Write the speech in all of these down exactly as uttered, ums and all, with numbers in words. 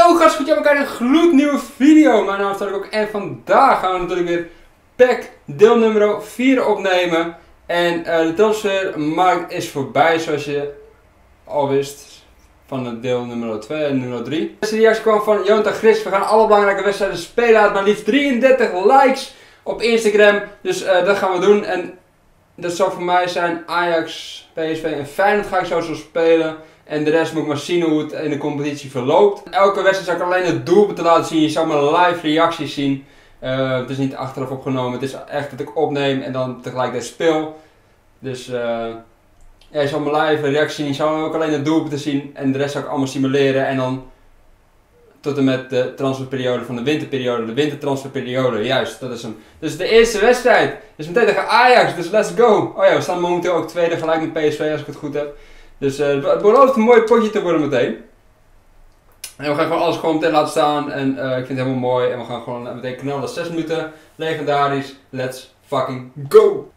Yo gast, goed, jullie kijken naar een gloednieuwe video. Mijn naam is ook en vandaag gaan we natuurlijk weer P E C deel nummer vier opnemen. En uh, de transfermarkt is voorbij, zoals je al wist, van het deel nummer twee en nummer drie. Deze reactie kwam van Jonathan Gris. We gaan alle belangrijke wedstrijden spelen uit maar liefst drieëndertig likes op Instagram. Dus uh, dat gaan we doen. En dat zal voor mij zijn Ajax, P S V en Feyenoord ga ik zo zo spelen. En de rest moet ik maar zien hoe het in de competitie verloopt. Elke wedstrijd zal ik alleen het doelpunt te laten zien. Je zal mijn live reacties zien. Uh, het is niet achteraf opgenomen. Het is echt dat ik opneem en dan tegelijkertijd speel. Dus uh, ja, je zal mijn live reacties zien. Je zal ook alleen het doelpunt te zien. En de rest zal ik allemaal simuleren. En dan tot en met de transferperiode van de winterperiode. De wintertransferperiode, juist. Dat is hem. Dus de eerste wedstrijd is meteen tegen Ajax. Dus let's go. Oh ja, we staan momenteel ook tweede gelijk met P S V als ik het goed heb. Dus uh, het belooft een mooi potje te worden meteen. En we gaan gewoon alles gewoon meteen laten staan. En uh, ik vind het helemaal mooi. En we gaan gewoon meteen knallen. zes minuten. Legendarisch. Let's fucking go!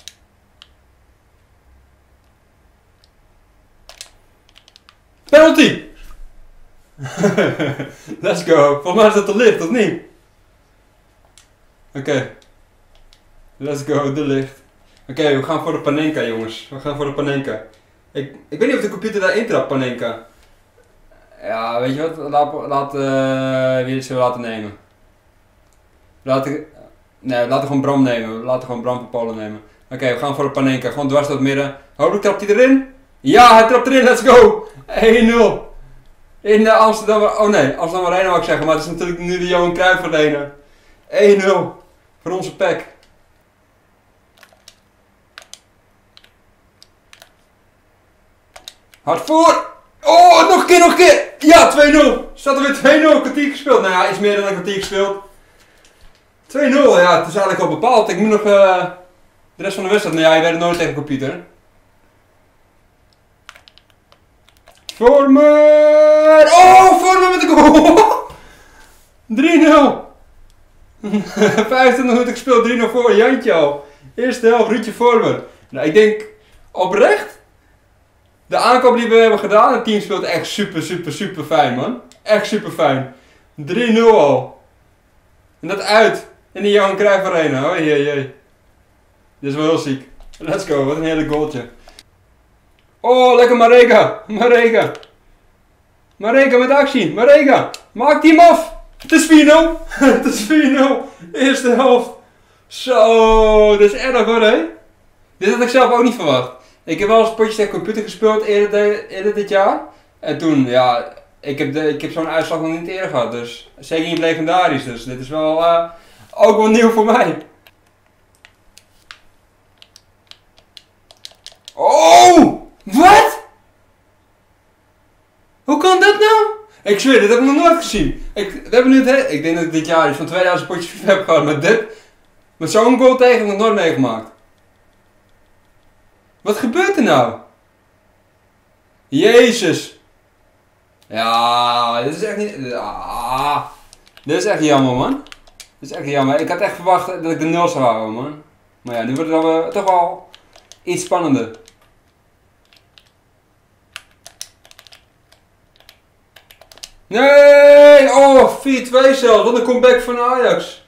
Penalty! Let's go. Volgens mij is dat te licht, of niet? Oké. Okay. Let's go, de licht. Oké, okay, we gaan voor de Panenka, jongens. We gaan voor de Panenka. Ik, ik weet niet of de computer daarin trapt, Panenka. Ja, weet je wat? Laat, laat uh, wie het zullen laten nemen. Laat ik, nee, laten we gewoon Bram nemen. Laten we gewoon Bram van Polen nemen. Oké, okay, we gaan voor de Panenka. Gewoon dwars door het midden. Hopelijk trapt hij erin. Ja, hij trapt erin. Let's go. één nul. In de Amsterdam. Oh nee, Amsterdam Arena wou ik zeggen. Maar het is natuurlijk nu de Johan Cruijff Arena. één nul. Voor onze P E C. Hard voor! Oh, nog een keer, nog een keer! Ja, twee nul! Staat er weer twee nul, kwartier gespeeld. Nou ja, iets meer dan een kwartier gespeeld. twee nul, ja, het is eigenlijk al bepaald. Ik moet nog uh, de rest van de wedstrijd. Nou ja, je weet het nooit tegen de computer. Vormer! Oh, Vormer met de goal! drie nul! vijfentwintig minuten gespeeld, drie nul voor Jantje al. Eerste helft, Ruudje Vormer. Nou, ik denk oprecht. De aankoop die we hebben gedaan, het team speelt echt super, super, super fijn, man. Echt super fijn. drie nul al. En dat uit. In de Johan Cruijff Arena. Oh jee, jee. Dit is wel heel ziek. Let's go, wat een hele goaltje. Oh, lekker Marega. Marega. Marega met actie. Marega. Maak die hem af. Het is vier nul. Het is vier nul. Eerste helft. Zo, dat is erg hoor, hé. Dit had ik zelf ook niet verwacht. Ik heb wel eens potjes tegen computer gespeeld eerder, de, eerder dit jaar. En toen, ja, ik heb, de, ik heb zo'n uitslag nog niet eerder gehad. Dus zeker niet legendarisch. Dus dit is wel uh, ook wel nieuw voor mij. Oh! Wat? Hoe kan dat nou? Ik zweer, dit heb ik nog nooit gezien. Ik, we hebben nu het, ik denk dat ik dit jaar iets van tweeduizend potjes FIFA heb gehad. Maar dit, met zo'n goal tegen heb ik nog nooit meegemaakt. Wat gebeurt er nou? Jezus. Ja, dit is echt niet... Ah, dit is echt jammer, man. Dit is echt jammer. Ik had echt verwacht dat ik de nul zou houden, man. Maar ja, nu wordt het wel, uh, toch wel iets spannender. Nee! Oh, vier twee zelfs. Wat een comeback van Ajax.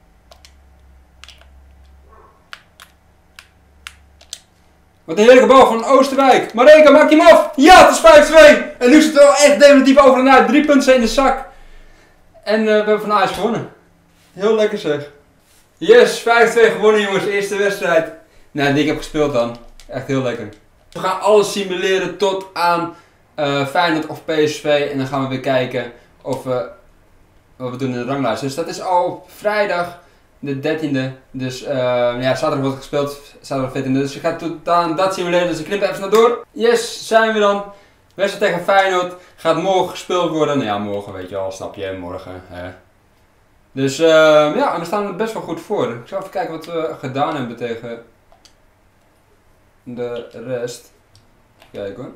Wat een heerlijke bal van Oosterwijk. Marega, maak je hem af. Ja, het is vijf twee. En nu is het wel echt definitief over en uit. Drie punten zijn in de zak. En uh, we hebben van Ajax gewonnen. Heel lekker zeg. Yes, vijf twee gewonnen jongens. Eerste wedstrijd. Nou, die ik heb gespeeld dan. Echt heel lekker. We gaan alles simuleren tot aan uh, Feyenoord of P S V. En dan gaan we weer kijken of we, wat we doen in de ranglijst. Dus dat is al vrijdag. De dertiende, dus uh, ja, zaterdag wordt gespeeld, zaterdag veertiende, dus ik ga tot aan dat simuleren, dus ik knip even naar door. Yes, zijn we dan. Wedstrijd tegen Feyenoord, gaat morgen gespeeld worden, nou ja, morgen weet je al, snap je, morgen. Hè. Dus uh, ja, we staan er best wel goed voor. Ik zal even kijken wat we gedaan hebben tegen de rest. Kijk hoor.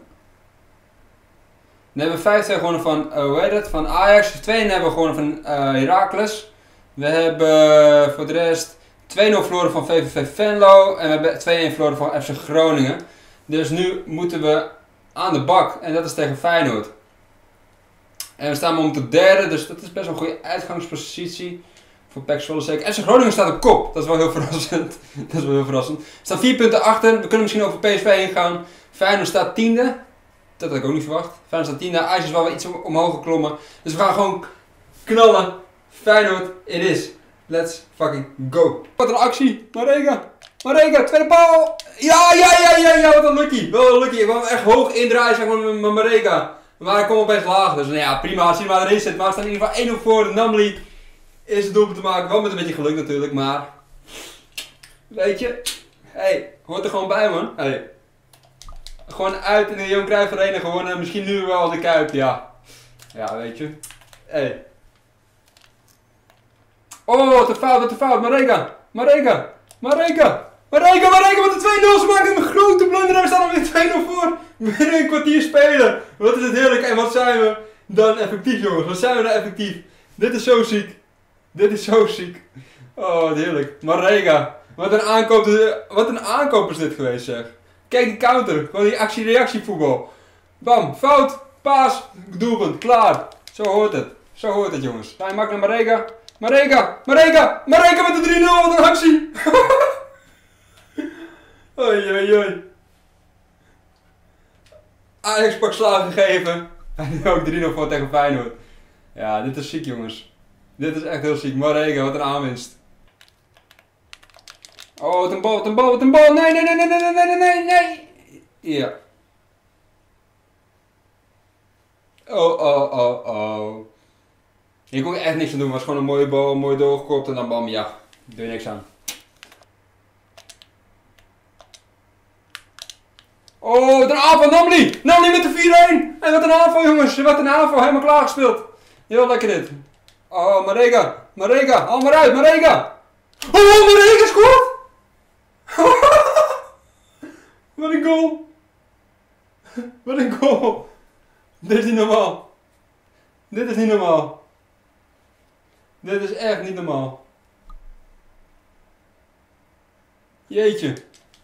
We hebben vijf twee gewonnen van, uh, hoe heet het, van Ajax, twee hebben we gewonnen van uh, Heracles. We hebben voor de rest twee nul verloren van V V V Venlo en we hebben twee een verloren van F C Groningen. Dus nu moeten we aan de bak en dat is tegen Feyenoord. En we staan momenteel derde, dus dat is best wel een goede uitgangspositie. Voor P E C Zwolle zeker. F C Groningen staat op kop. Dat is wel heel verrassend. Dat is wel heel verrassend. We staan vier punten achter. We kunnen misschien over P S V heen gaan. Feyenoord staat tiende. Dat had ik ook niet verwacht. Feyenoord staat tiende. Ajax is wel iets omhoog geklommen. Dus we gaan gewoon knallen. Feyenoord, it is. Let's fucking go. Wat een actie. Marega. Marega, tweede paal. Ja, ja, ja, ja, ja. Wat een lucky. Wel een lucky. Ik wou echt hoog indraaien zeg maar, met Marega. Maar ik kom opeens laag. Dus nou ja, prima. Als hij maar erin zit. Maar we staan in ieder geval één nul voor. Namely. Eerste doelpunt te maken, wel met een beetje geluk natuurlijk, maar weet je, hey, hoort er gewoon bij man. Hey. Gewoon uit in de Johan Cruijff Arena gewonnen, misschien nu wel de Kuip, ja. Ja, weet je. Hey. Oh, wat een fout, wat een fout, Marega, Marega, Marega, Marega, Marega, wat een twee nul, ze maken een grote blunder en we staan alweer twee nul voor. Binnen een kwartier spelen. Wat is het heerlijk en wat zijn we dan effectief jongens, wat zijn we dan effectief. Dit is zo ziek. Dit is zo ziek. Oh, wat heerlijk. Marega. Wat een aankoop, wat een aankoop is dit geweest zeg. Kijk die counter. Gewoon die actie-reactie voetbal. Bam. Fout. Paas. Doelpunt. Klaar. Zo hoort het. Zo hoort het jongens. Ga je makkelijk naar Marega. Marega. Marega. Marega met de drie nul. Wat een actie. Oei oei oei. Ajax pak slagen gegeven. En nu ook drie nul voor tegen Feyenoord. Ja, dit is ziek jongens. Dit is echt heel ziek. Marega, wat een aanwinst. Oh, wat een bal, wat een bal, wat een bal. Nee, nee, nee, nee, nee, nee, nee, nee, nee. Ja. Oh, oh, oh, oh. Hier kon ik echt niks aan doen. Het was gewoon een mooie bal, mooi doorgekopt en dan bam, ja. Daar doe je niks aan. Oh, wat een aanval, Namely. Namely met de vier een. En wat een aanval, jongens. Wat een aanval, helemaal klaargespeeld. Heel lekker dit. Oh, Marega. Marega. Haal maar uit, Marega. Oh, Marega scoort. Wat een goal. Wat een goal. Dit is niet normaal. Dit is niet normaal. Dit is echt niet normaal. Jeetje.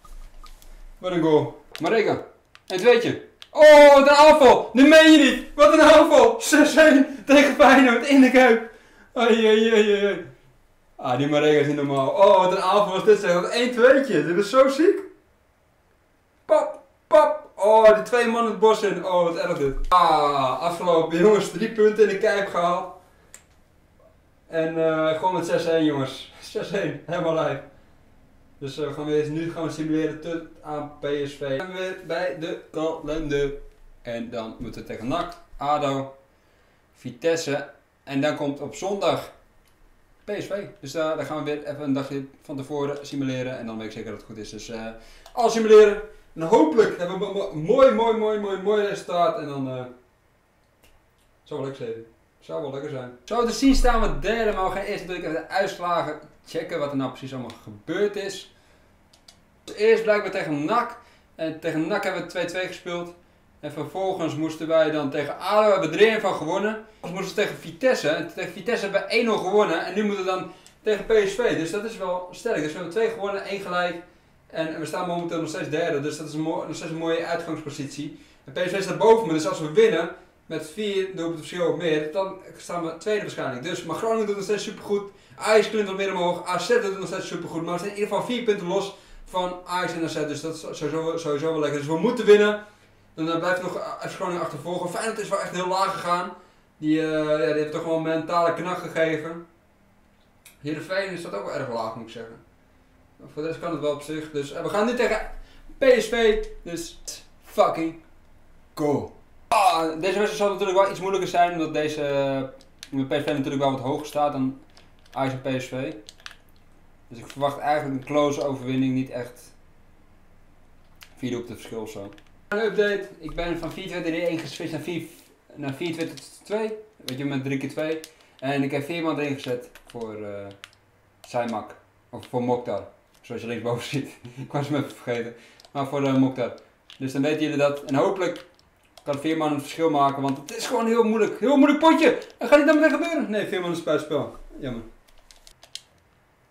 Wat een goal. Marega. En tweetje. Oh, wat een aanval. Nu meen je niet. Wat een aanval. zes een tegen Feyenoord in de Kuip. Ai, ai, ai, ai. Ah, die Marega is niet normaal. Oh, wat een aanval was dit zeg. Wat één tweetje. Dit is zo ziek. Pap, pap. Oh, die twee mannen het bos in. Oh, wat erg dit. Ah, afgelopen. Jongens, drie punten in de Kuip gehaald. En uh, gewoon met zes een jongens. zes een. Helemaal live. Dus uh, we gaan weer, nu gaan we simuleren tot aan P S V. Dan zijn we weer bij de kalender. En dan moeten we tegen N A C, ADO, Vitesse. En dan komt op zondag P S V. Dus uh, daar gaan we weer even een dagje van tevoren simuleren. En dan weet ik zeker dat het goed is. Dus uh, al simuleren. En hopelijk hebben we een mooi, mooi, mooi, mooi, mooi resultaat. En dan uh, zou wel lekker zijn. Zou wel lekker zijn. Zo te zien staan we derde. Maar we gaan eerst natuurlijk even de uitslagen checken. Wat er nou precies allemaal gebeurd is. Dus eerst blijkbaar tegen N A C. En tegen N A C hebben we twee twee gespeeld. En vervolgens moesten wij dan tegen ADO, we hebben drie een van gewonnen. Vervolgens moesten we tegen Vitesse. En tegen Vitesse hebben we één nul gewonnen. En nu moeten we dan tegen P S V. Dus dat is wel sterk. Dus we hebben twee gewonnen, één gelijk. En we staan momenteel nog steeds derde. Dus dat is een nog steeds een mooie uitgangspositie. En P S V staat boven me. Dus als we winnen met vier doelpunten verschil of meer, dan staan we tweede waarschijnlijk. Dus, maar Groningen doet nog steeds supergoed. Ajax klimt nog meer omhoog. A Z doet het nog steeds supergoed. Maar we zijn in ieder geval vier punten los van Ajax en A Z. Dus dat is sowieso, sowieso wel lekker. Dus we moeten winnen. Dan blijft nog F C Groningen achtervolgen. Feyenoord is wel echt heel laag gegaan. Die, uh, ja, die heeft toch wel een mentale knak gegeven. Heerenveen is dat ook wel erg laag moet ik zeggen. Maar voor de rest kan het wel op zich. Dus uh, we gaan nu tegen P S V. Dus fucking go. Ah, deze wedstrijd zal natuurlijk wel iets moeilijker zijn. Omdat deze uh, P S V natuurlijk wel wat hoger staat dan Ajax en P S V. Dus ik verwacht eigenlijk een close overwinning. Niet echt vier op het verschil of zo. Een update. Ik ben van vier twee drie een geswitcht naar vier naar vier twee twee. Weet je, met drie keer twee. En ik heb vier man erin gezet voor uh, Saimak. Of voor Mokhtar. Zoals je linksboven ziet. Ik was hem even vergeten. Maar voor uh, Mokhtar. Dus dan weten jullie dat. En hopelijk kan vier man een verschil maken. Want het is gewoon heel moeilijk. Heel moeilijk potje. En gaat niet dan meteen gebeuren? Nee, vier man is buitenspel. Jammer.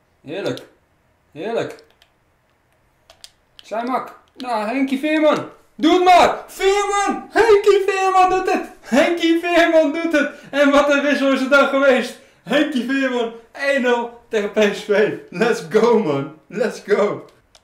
Heerlijk. Heerlijk. Saimak. Nou, Henkie Veerman. Doe het maar! Veerman! Henkie Veerman doet het! Henkie Veerman doet het! En wat een wissel is het dan geweest! Henkie Veerman, één nul tegen P S V. Let's go man! Let's go!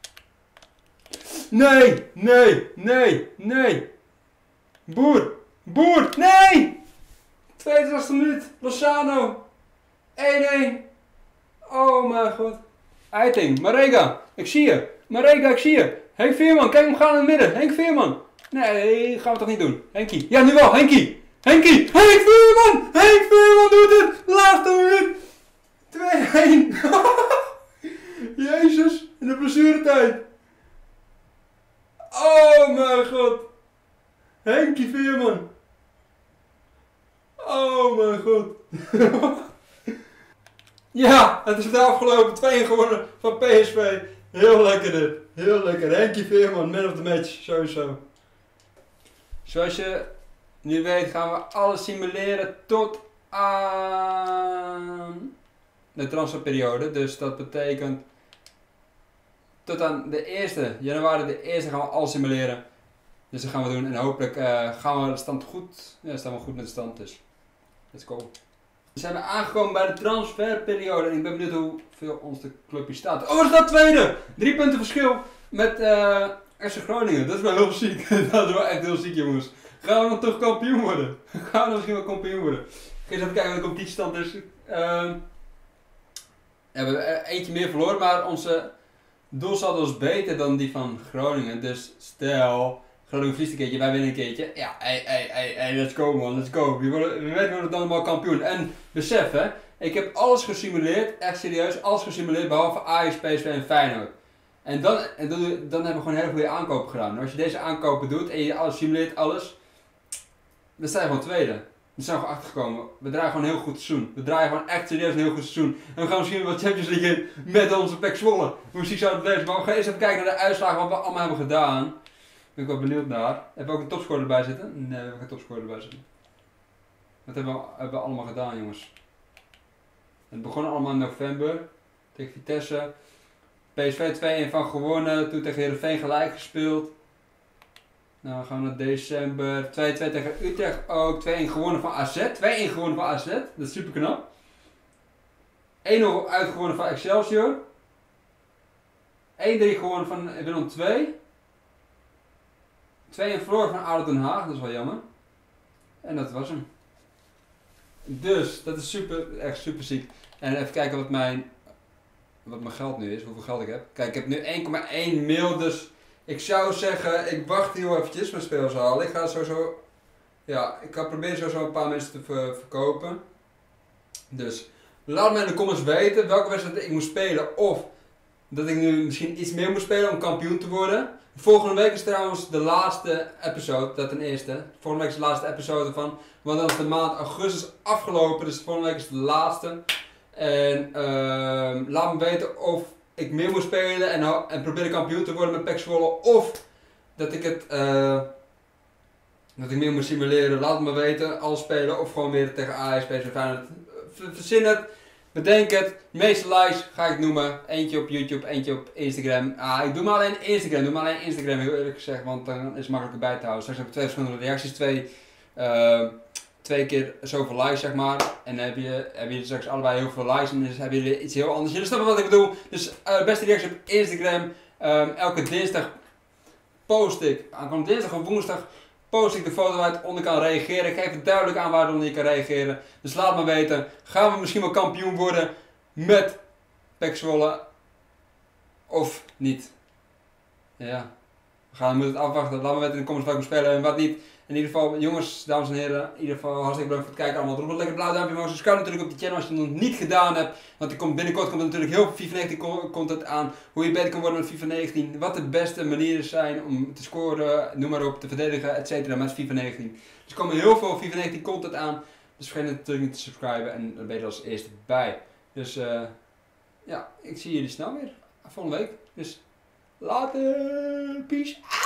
Nee! Nee! Nee! Nee! Boer! Boer! Nee! tweeëntwintigste minuut. Lozano. één-één. Oh mijn god. Eiting. Marega. Ik zie je. Marega, ik zie je. Henk Veerman. Kijk hem gaan in het midden. Henk Veerman. Nee, gaan we toch niet doen. Henkie. Ja, nu wel. Henkie. Henkie. Henk Veerman. Henk Veerman doet het. Laatste minuut. twee-één. Jezus. In de blessuretijd. Oh mijn god. Henkie Veerman. Oh mijn god. Ja, het is de afgelopen twee gewonnen van P S V. Heel lekker dit. Heel lekker. Henkie Veerman, man of the match. Sowieso. Zoals je nu weet gaan we alles simuleren tot aan de transferperiode. Dus dat betekent tot aan de eerste januari, de eerste gaan we alles simuleren. Dus dat gaan we doen en hopelijk uh, gaan we de stand goed. Ja, staan we goed met de stand dus. Let's go. We zijn aangekomen bij de transferperiode en ik ben benieuwd hoeveel ons de clubje staat. Oh, is dat tweede? Drie punten verschil met uh, F C Groningen. Dat is wel heel ziek. Dat is wel echt heel ziek, jongens. Gaan we dan toch kampioen worden? Gaan we dan misschien wel kampioen worden? Ik ga eens even kijken wat de competitiestand is. Uh, we hebben eentje meer verloren, maar onze doelsaldo is beter dan die van Groningen. Dus stel, Groningen verliest een keertje, wij winnen een keertje. Ja, hey, hey, hey, hey, let's go man, let's go. We, worden, we weten worden dan allemaal kampioen. En besef hè, ik heb alles gesimuleerd, echt serieus, alles gesimuleerd behalve Ajax, P S V en Feyenoord. En dan, en dan, dan hebben we gewoon een hele goede aankopen gedaan. En als je deze aankopen doet en je alles simuleert, alles, dan sta je gewoon tweede. We zijn gewoon achtergekomen. We draaien gewoon een heel goed seizoen. We draaien gewoon echt serieus een heel goed seizoen. En we gaan misschien wel Champions League in met onze P E C Zwolle. Hoe ziek zou het wezen? Maar we gaan eerst even kijken naar de uitslagen wat we allemaal hebben gedaan. Daar ben ik wel benieuwd naar. Hebben we ook een topscorer erbij zitten? Nee, we hebben geen topscorer erbij zitten. Wat hebben we, hebben we allemaal gedaan, jongens? Het begon allemaal in november. Tegen Vitesse. P S V twee-één van gewonnen. Toen tegen Heerenveen gelijk gespeeld. Nou, we gaan naar december. twee-twee tegen Utrecht ook. twee-één gewonnen van A Z. twee-één gewonnen van A Z. Dat is super knap. één-nul uitgewonnen van Excelsior. één-drie gewonnen van Willem twee. twee-één verloren van A D O Den Haag. Dat is wel jammer. En dat was hem. Dus, dat is super, echt super ziek. En even kijken wat mijn, wat mijn geld nu is. Hoeveel geld ik heb. Kijk, ik heb nu één komma één mil. Dus ik zou zeggen, ik wacht heel eventjes met spelers halen. Ik ga sowieso, ja, ik ga proberen sowieso een paar mensen te ver verkopen. Dus, laat me in de comments weten welke wedstrijd ik moet spelen. Of dat ik nu misschien iets meer moet spelen om kampioen te worden. Volgende week is trouwens de laatste episode, dat ten eerste. Volgende week is de laatste episode van, want dan is de maand augustus afgelopen. Dus volgende week is de laatste. En uh, laat me weten of ik meer moet spelen en, en proberen kampioen te worden met P E C Zwolle. Of dat ik het, uh, dat ik meer moet simuleren. Laat het me weten, al spelen of gewoon weer tegen Ajax, P S V, Feyenoord. Verzin het, bedenk het. De meeste likes ga ik noemen. Eentje op YouTube, eentje op Instagram. Ah, ik doe maar alleen Instagram, doe maar alleen Instagram heel eerlijk gezegd, want dan is het makkelijker bij te houden. Straks heb ik twee verschillende reacties, twee... Uh, Twee keer zoveel likes zeg maar. En dan heb je, heb je straks allebei heel veel likes en dus hebben jullie iets heel anders. Jullie snappen wat ik bedoel. Dus uh, beste reactie op Instagram. Um, elke dinsdag post ik. Aankomende dinsdag of woensdag post ik de foto waar je onder kan reageren. Ik geef het duidelijk aan waarom je kan reageren. Dus laat me weten. Gaan we misschien wel kampioen worden met P E C Zwolle of niet? Ja. We gaan, we moeten het afwachten. Laat me weten in de comments wat ik moet spelen en wat niet. In ieder geval, jongens, dames en heren, in ieder geval hartstikke bedankt voor het kijken allemaal. Drop een lekker blauw duimpje omhoog. Subscribe natuurlijk op de channel als je het nog niet gedaan hebt. Want er komt, binnenkort komt er natuurlijk heel veel FIFA negentien content aan. Hoe je beter kan worden met FIFA negentien. Wat de beste manieren zijn om te scoren, noem maar op, te verdedigen, et cetera met FIFA negentien. Dus er komen heel veel FIFA negentien content aan. Dus vergeet natuurlijk niet te subscriben en dan ben je er als eerste bij. Dus uh, ja, ik zie jullie snel weer. Volgende week. Dus later. Peace.